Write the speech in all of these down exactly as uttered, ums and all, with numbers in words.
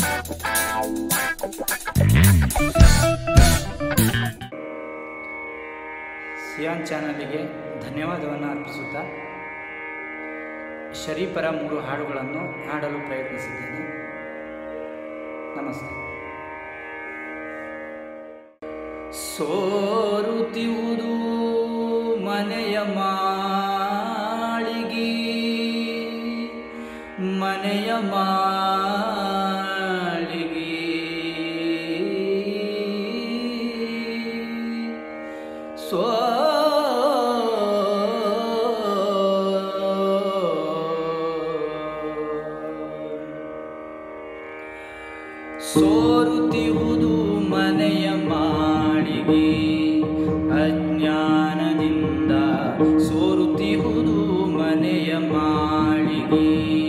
Xi'an ಚಾನಲ್ಗೆ ಧನ್ಯವಾದವನ್ನು ಅರ್ಪಿಸುತ್ತಾ ಶರೀಫರ ಮೂರು ಹಾಡುಗಳನ್ನು ಹಾಡಲು ಪ್ರಯತ್ನಿಸಿದ್ದೇನೆ. ನಮಸ್ತೆ. ಸೋರುತ್ತಿವುದು ಮನೆಯ ಮಾಳಿಗೆ, ಮನೆಯ ಮಾಳಿಗೆ ಸೋ ಸೋರುತ್ತಿಹುದು ಮನೆಯ ಮಾಳಿಗೆ, ಅಜ್ಞಾನದಿಂದ ಸೋರುತ್ತಿಹುದು ಮನೆಯ ಮಾಳಿಗೆ,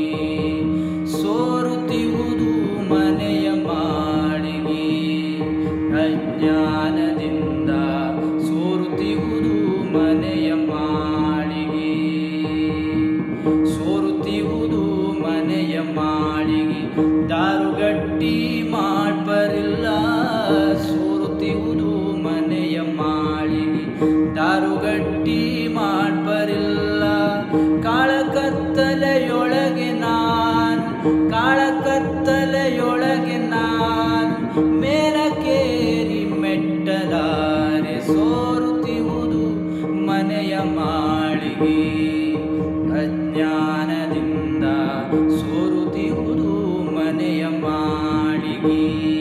ಸೋರುತ್ತಿಹುದು ಮನೆಯ ಮಾಳಿಗೆ, ಅಜ್ಞಾನದಿಂದ ಸೋರುತ್ತಿಹುದು ಮನೆಯ ಮಾಳಿಗೆ, ಸೋರುತ್ತಿಹುದು ಮನೆಯ ಮಾಳಿಗೆ. ದಾರುಗಟ್ಟಿ ಮಾಡ್ಬರಿಲ್ಲ ಸೋರುತ್ತಿಹುದು ಮನೆಯ ಮಾಳಿಗೆ, ದಾರುಗಟ್ಟಿ ಮಾಡ್ಬರಿಲ್ಲ. ಕಾಳಕತ್ತಲೆಯೊಳಗೆ ನಾನು, ಕಾಳಕತ್ತಲೆಯೊಳಗೆ ನಾನು, ಮೇಲಕೇರಿ ಮೆಟ್ಟಲಾರೆ ಸೋರುತ್ತಿಹುದು ಮನೆಯ ಮಾಳಿಗೆ, ಅಜ್ಞಾನದಿಂದ ಸೋರುತ್ತಿಹುದು ಮನೆಯ ಮಾಳಿಗೆ.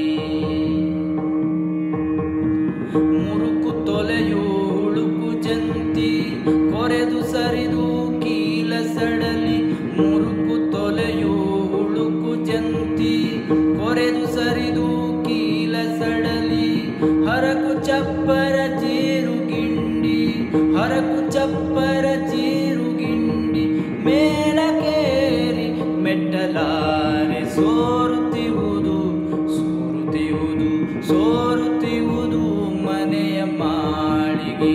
ಮುರುಕು ತೊಲೆಯು ಹುಳುಕು ಜಂತಿ ಕೊರೆದು ಸರಿದು ಕೀಲ ಸಡಲಿ, ಮುರುಕು ತೊಲೆಯು ಹುಳುಕು ಜಂತಿ ಕೊರೆದು ಸರಿದು ಕೀಲ ಸಡಲಿ. ಹರಕು ಚಪ್ಪರ ಜೀರು ಗಿಂಡಿ, ಹರಕು ಚಪ್ಪರ ಜೀರು ಗಿಂಡಿ, ಮೇಲಕೇರಿ ಮೆಟ್ಟಲಾರೆ ಸೋರುತ್ತಿಹುದು, ಸೋರುತ್ತಿಹುದು ಸೋರುತ್ತಿಹುದು ಮನೆಯ ಮಾಳಿಗೆ,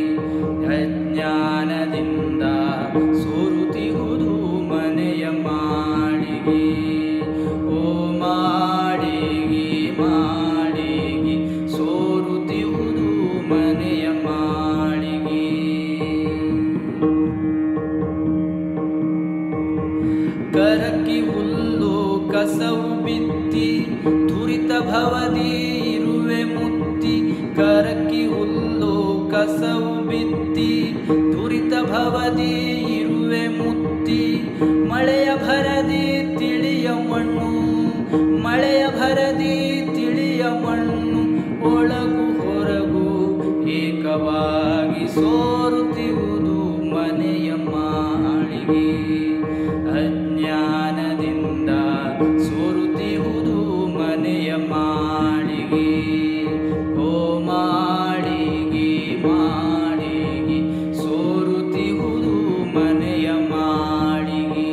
ಅಜ್ಞಾನದಿಂದ ಸೋರುತ್ತಿಹುದು ಮನೆಯ ಮಾಳಿಗೆ. ಓ ಮಾಳಿಗೆ ಮಾಳಿಗೆ ಸೋರುತ್ತಿಹುದು ಮನೆಯ ಮಾಳಿಗೆ. ಕರಕಿ ಹುಲ್ಲು ಕಸವು ಬಿತ್ತಿ ದುರಿತ ಭವದಿ ಇರುವೆ ಮುತ್ತಿ, ಕರಕಿ ಹುಲ್ಲು ಕಸವು ಬಿತ್ತಿ ದುರಿತ ಭವದಿ ಇರುವೆ ಮುತ್ತಿ. ಮಳೆಯ ಭರದಿ ತಿಳಿಯ ಮಣ್ಣು, ಮಳೆಯ ಭರದಿ ತಿಳಿಯ ಮಣ್ಣು, ಒಳಗು ಹೊರಗು ಏಕವಾಗಿ ಸೋರುತ್ತಿಹುದು ಮನೆಯ ಮಾಳಿಗೆ, ಅಜ್ಞಾನದಿಂದ ಸೋರುತ್ತಿಹುದು ಮನೆಯ ಮಾಳಿಗೆ. ಓ ಮಾಳಿಗೆ ಮಾಳಿಗೆ ಸೋರುತ್ತಿಹುದು ಮನೆಯ ಮಾಳಿಗೆ.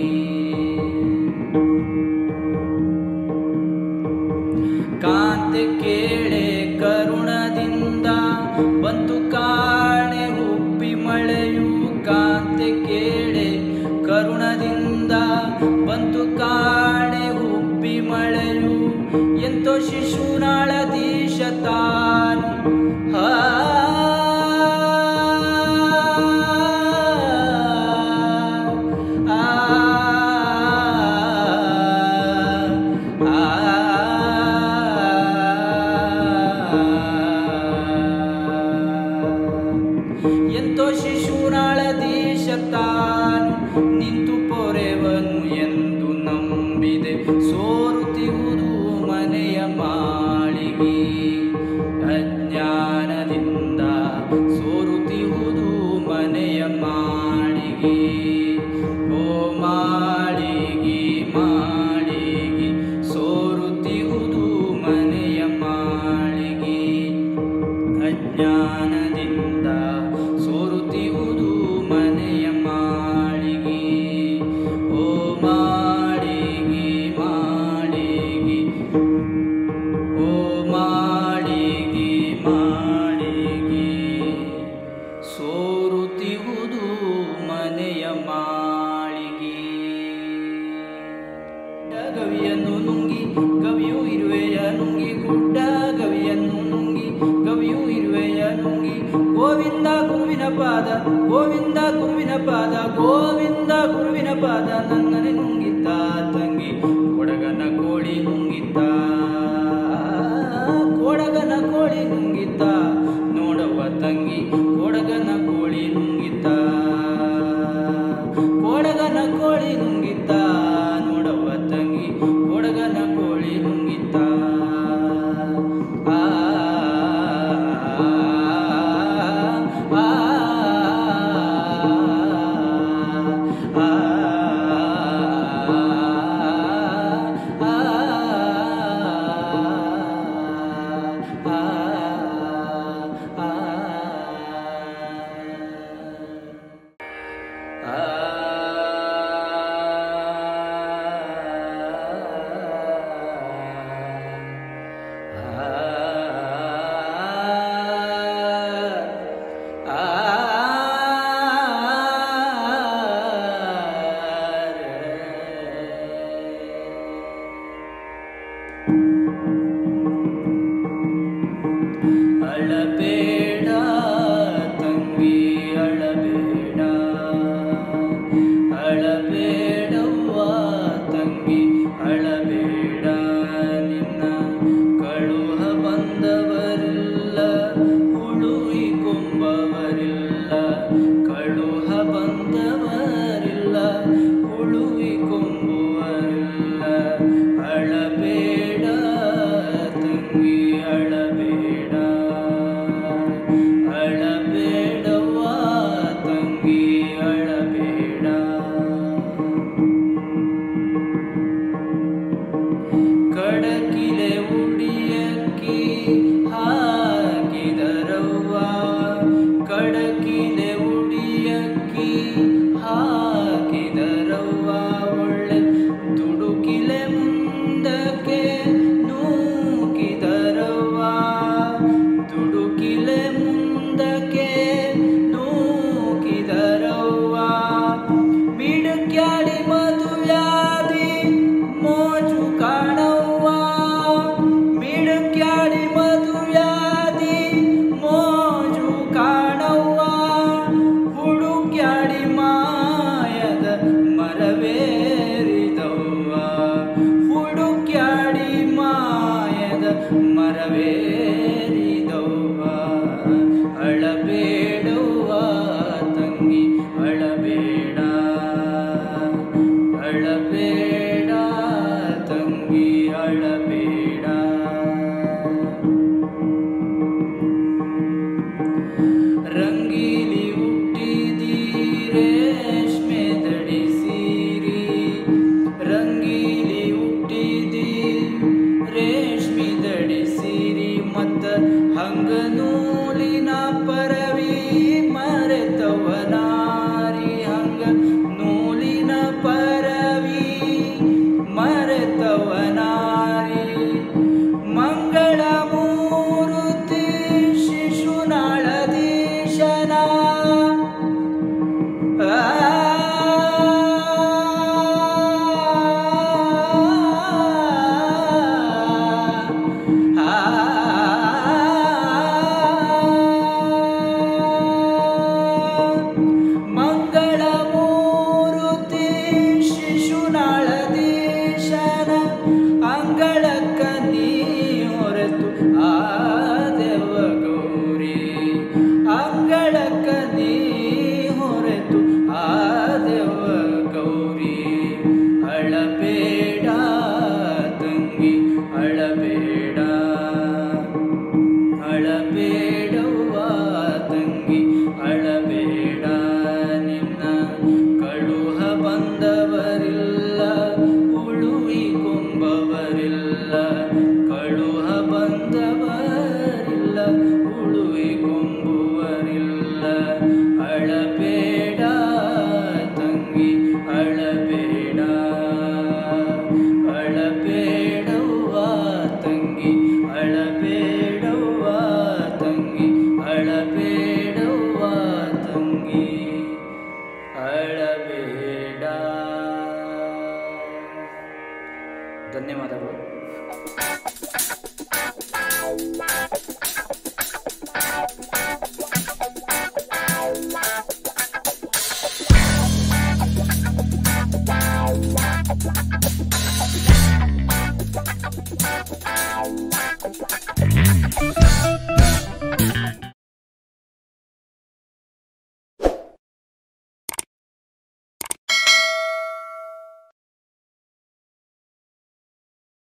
ಕಾಂತೆ ಕೇಳೆ ಕರುಣದಿಂದ ಬಂತು ಕಾಣೆ ಹುಬ್ಬಿ ಮಳೆಯು, ಕಾಂತೆ ಕೇಳೆ ಕರುಣದಿಂದ ಬಂತು ಕಾಣೆ ಹುಬ್ಬಿ ಮಳೆಯು. ಎಂತೋ ಶಿಶುನಾಳಧೀಶ ತಾನು, ಆ ಎಂತೋ ಶಿಶುನಾಳಧೀಶ ತಾನು, ನಿಂತು ಪೊರೆವನು ಎಂದು ನಂಬಿದೆ ಸೋರುತ್ತಿಹುದು ಮನೆಯ ಮಾಳಿಗೆ, ಅಜ್ಞಾನದಿಂದ ಕೋಳಿ ನುಂಗಿತ ಕೊಡಗನ ಕೋಳಿ ನುಂಗಿತ ನೋಡವ್ವ ತಂಗಿ ಕೊಡಗನ ಕೋಳಿ ನುಂಗಿತ ಕೊಡಗನ ಕೋಳಿ ನುಂಗಿತ ನೋಡವ್ವ ತಂಗಿ ಕೊಡಗನ ಕೋಳಿ ನುಂಗಿತ ಆ ಅಳಬೇಡ ತಂಗಿ ಅಳಬೇಡ ಅಳಬೇಡವ್ವ ತಂಗಿ ಅಳಬೇಡ ನಿನ್ನ ಕಳುಹ ಬಂದವರಿಲ್ಲ ಉಳುವಿಕೊಂಬವರಿಲ್ಲ ಕಳುಹ ಬಂದವರಿಲ್ಲ ಉಳುವಿಕೊಂಬುವರಿಲ್ಲ ಅಳಬೇಡ ತಂಗಿ ಅಳಬೇಡ ಅಳಬೇಡವ್ವ ತಂಗಿ ಅಳಬೇಡ ಕಡಕಿಲೆ ಉಡಿಯಕ್ಕಿ ಹಾಕಿದರವ್ವ ಕಡಕಿಲೆ ಉಡಿಯಕ್ಕಿ ಹಾಕಿದರವ್ವ ಒಳ್ಳೆ ತುಡುಕಿಲೆ ಮುಂದಕ್ಕೆ ನೂಕಿದರವ್ವ ತುಡುಕಿಲೆ ಮುಂದಕ್ಕೆ ನೂಕಿದರವ್ವ ಮಿಡುಕ್ಯಾಡಿ ಮದುವ್ಯಾದಿ ಮೋಜು ಕಾಣವ್ವ ಮಿಡುಕ್ಯಾಡಿ ಮದುವ್ಯಾದಿ ಮೋಜು ಕಾಣವ್ವ ಹುಡುಕ್ಯಾಡಿ ಮಾಯದ ಮರವೇರಿದವ್ವ ಹುಡುಕ್ಯಾಡಿ ಮಾಯದ ಮರವೇರಿದವ್ವ ಅಳಬೇಡವ್ವ ತಂಗಿ ಅಳಬೇಡ ಅಳಬೇಡ ತಂಗಿ ಅಳಬೇಡ ರಂಗೀಲಿ ಹುಟ್ಟಿದಿ ರೇಷ್ಮೆ ಧಡಿಸಿರಿ ರಂಗೀಲಿ ಹುಟ್ಟಿದಿ ರೇಷ್ಮೆ ಧಡಿಸಿರಿ ಮತ್ತ ಹಂಗ ನೂಲಿನ ಪರವಿ ಮರೆತವನಾರಿ ಹಂಗ ನೂಲಿನ ಪರವಿ ಮರೆತವನಾರಿ ಮಂಗಳ ಮೂರುತಿ ಶಿಶುನಾಳದೀಶನ ಆ ಮಂಗಳ ಮೂರುತಿ ಶಿಶುನಾಳದೀಶನ ಅಂಗಳಕ್ಕ ನೀ ಹೊರತು ಆ ದೇವ ಗೌರಿ ಅಂಗಳಕ್ಕ ನೀ ಹೊರತು ಆ ದೇವ ಗೌರಿ ಅಳಬೇಡ ತಂಗಿ ಅಳಬೇಡ ಅಳಬೇಡವ್ವ ತಂಗಿ ಅಳಬೇಡ ನಿನ್ನ ಕಳುಹ ಬಂದವರಿಲ್ಲ ಉಳುವಿಕೊಂಬವರಿಲ್ಲ ಕಳುಹ ಬಂದವರಿಲ್ಲ ಉಳುವಿಕೊಂಬುವರಿಲ್ಲ ಅಳಬೇಡ ತಂಗಿ ಅಳಬೇಡ ಅಳಬೇಡವ್ವ ತಂಗಿ ಅಳಬೇಡವ್ವ ತಂಗಿ ಅಳಬೇಡವ್ವ ತಂಗಿ ಅಳಬೇಡ. ಧನ್ಯವಾದಗಳು.